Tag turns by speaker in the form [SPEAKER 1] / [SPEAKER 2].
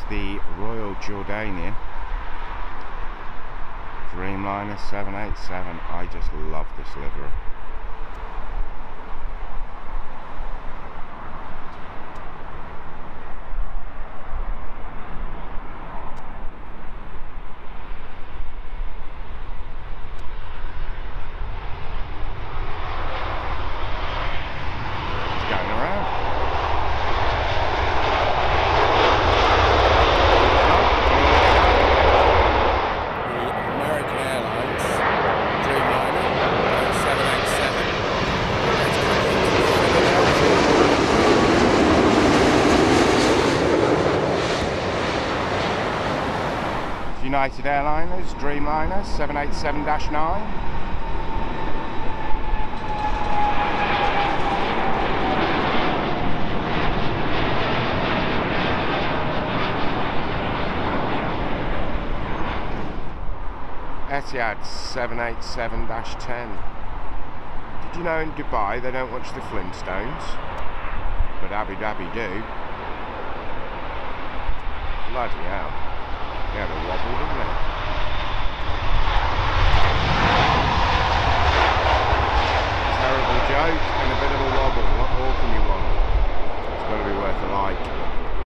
[SPEAKER 1] the Royal Jordanian Dreamliner 787. I just love this livery. United Airlines Dreamliner 787-9. Etihad 787-10. Did you know in Dubai they don't watch the Flintstones, but Abu Dhabi do? Bloody hell. They had a wobble, didn't they?